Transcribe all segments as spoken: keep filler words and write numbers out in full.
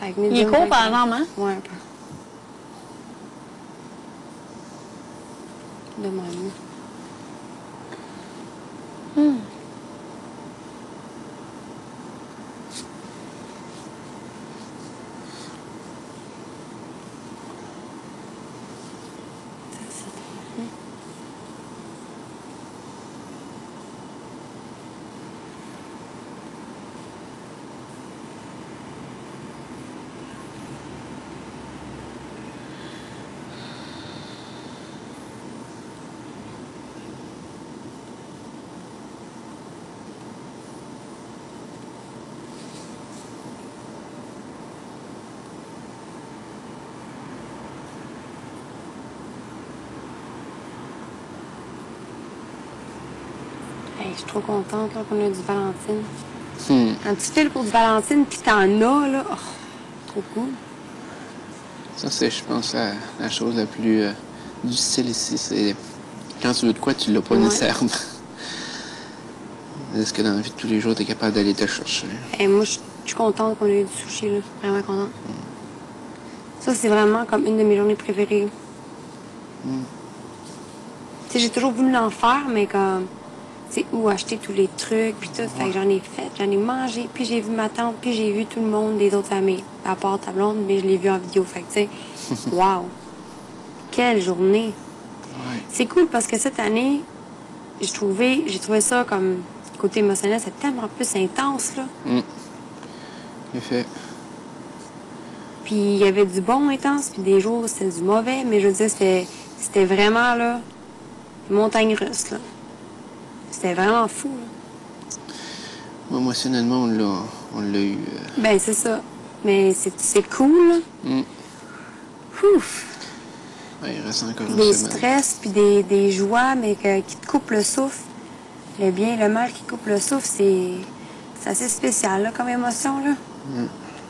Avec Il est court, par exemple, hein? Ouais, un peu. De même. Hmm. Hey, je suis trop contente là, qu'on a du Valentine. Hmm. Un petit fil pour du Valentine, puis t'en as, là. Oh, trop cool. Ça, c'est, je pense, la, la chose la plus euh, difficile ici. C'est quand tu veux de quoi, tu l'as pas Ouais. nécessairement. Est-ce que dans la vie de tous les jours, tu es capable d'aller te chercher? Hey, moi, je je suis contente qu'on ait eu du sushi, là. Vraiment contente. Ça, c'est vraiment comme une de mes journées préférées. Mm. Tu sais, j'ai toujours voulu l'en faire, mais comme, tu sais, où acheter tous les trucs, puis tout. Fait que j'en ai fait, j'en ai mangé, puis j'ai vu ma tante, puis j'ai vu tout le monde des autres familles. À part ta blonde, mais je l'ai vu en vidéo. Fait que, tu sais, wow! Quelle journée! Ouais. C'est cool parce que cette année, j'ai trouvé, j'ai trouvé ça comme, côté émotionnel, c'est tellement plus intense, là. Mm. Effet. Puis il y avait du bon intense, puis des jours c'était du mauvais, mais je veux dire, c'était, c'était vraiment, là, montagne russe, là. C'était vraiment fou, là. Moi, émotionnellement, on l'a, on l'a eu. euh, Ben, c'est ça. Mais c'est, c'est cool, là. mm. Ouf! Ouais, il reste encore Puis une des semaine. stress, puis des, des joies, mais que- qui te coupent le souffle. Le bien, le mal qui coupe le souffle, c'est, c'est assez spécial, là, comme émotion, là. Mm.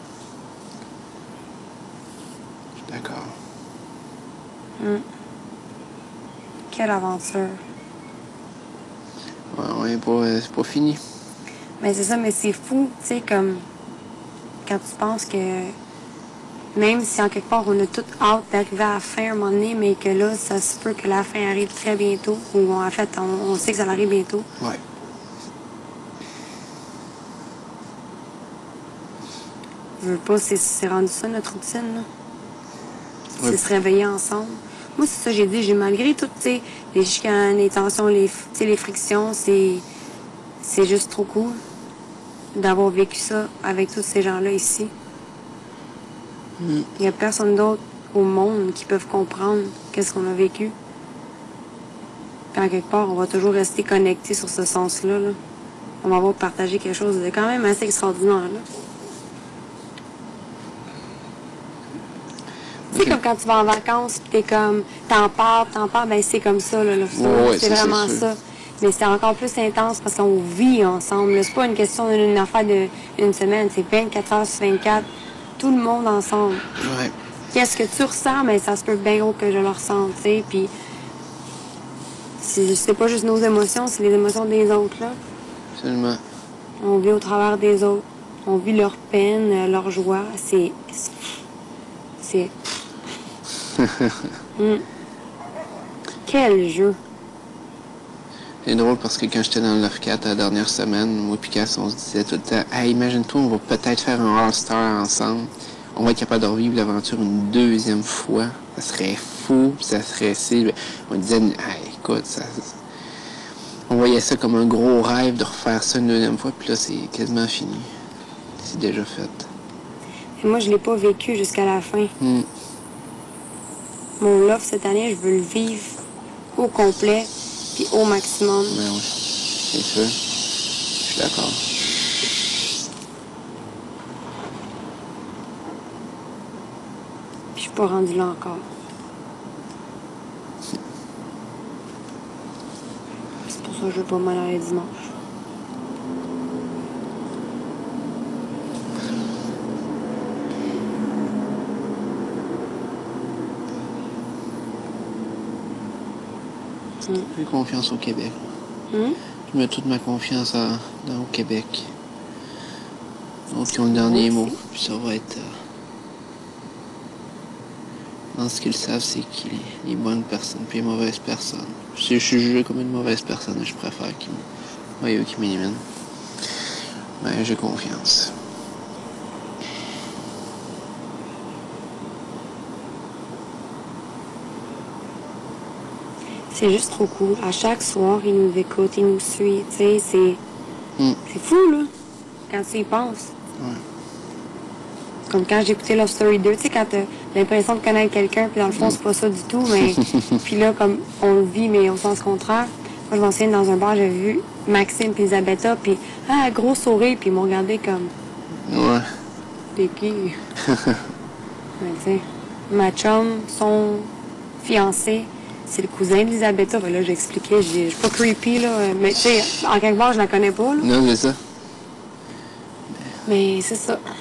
Je suis d'accord. Mm. Quelle aventure. Ouais, on est pas, euh, c'est pas fini. Mais c'est ça, mais c'est fou, tu sais, comme quand tu penses que même si en quelque part on a tout hâte d'arriver à la fin à un moment donné, mais que là, ça se peut que la fin arrive très bientôt, ou en fait, on, on sait que ça arrive bientôt. Ouais. Je veux pas, c'est, c'est rendu ça notre routine, là. Ouais. C'est se réveiller ensemble. Moi, c'est ça, j'ai dit, j'ai malgré tout, tu sais, les chicanes, les tensions, les, tu sais, les frictions, c'est, c'est juste trop cool d'avoir vécu ça avec tous ces gens-là ici. Mm. Il n'y a personne d'autre au monde qui peuvent comprendre qu'est-ce qu'on a vécu. Puis en quelque part, on va toujours rester connecté sur ce sens-là, là. On va avoir partagé quelque chose de quand même assez extraordinaire, là. Tu sais, Ok. comme quand tu vas en vacances, puis t'es comme, t'en parles, t'en parles, ben c'est comme ça, là. là. Ouais, ouais, c'est ça, c'est vraiment sûr. ça. Mais c'est encore plus intense parce qu'on vit ensemble, là. C'est pas une question d'une affaire d'une semaine, c'est vingt-quatre heures sur vingt-quatre, tout le monde ensemble. Ouais. Qu'est-ce que tu ressens? Mais ça se peut bien gros que je le ressente, tu sais. Puis, c'est c'est pas juste nos émotions, c'est les émotions des autres, là. Absolument. On vit au travers des autres. On vit leur peine, euh, leur joie. C'est. C'est. Mm. Quel jeu! C'est drôle parce que quand j'étais dans le Love quatre la dernière semaine, moi et Cass, on se disait tout le temps, hey, imagine-toi, on va peut-être faire un All-Star ensemble. On va être capable de revivre l'aventure une deuxième fois. Ça serait fou, puis ça serait si. On disait, hey, écoute, ça, on voyait ça comme un gros rêve de refaire ça une deuxième fois, puis là, c'est quasiment fini. C'est déjà fait. Et moi, je l'ai pas vécu jusqu'à la fin. Mm. Mon love cette année, je veux le vivre au complet, puis au maximum. Ben oui, c'est sûr. Je suis d'accord. Puis je suis pas rendue là encore. C'est pour ça que je veux pas m'en aller dimanche. J'ai confiance au Québec. Hum? Je mets toute ma confiance à- dans, au Québec. Donc, ils ont le dernier Moi mot. aussi. Puis ça va être... euh, pense qu'ils savent c'est qui les, les bonnes personnes puis les mauvaises personnes. Si je suis jugé comme une mauvaise personne, je préfère qu'ils ouais, eux qui m'éliminent. Ben, j'ai confiance. C'est juste trop cool. À chaque soir, il nous écoute, il nous suit. Tu sais, c'est... Mm. C'est fou, là, quand tu y penses. Ouais. Comme quand j'ai écouté Love Story deux, tu sais, quand t'as l'impression de connaître quelqu'un, puis dans le fond, c'est pas ça du tout, mais... puis là, comme on le vit, mais au sens contraire. Moi, je m'en souviens, dans un bar, j'avais vu Maxime puis Isabetta, puis ah, gros sourire, puis ils m'ont regardé comme... Ouais. T'es qui? Mais tu sais, ma chum, son fiancé, c'est le cousin d'Isabetta. Ben là, j'expliquais, je suis pas creepy, là, mais tu sais, en quelque part, je la connais pas, là. Non, c'est ça. Mais c'est ça.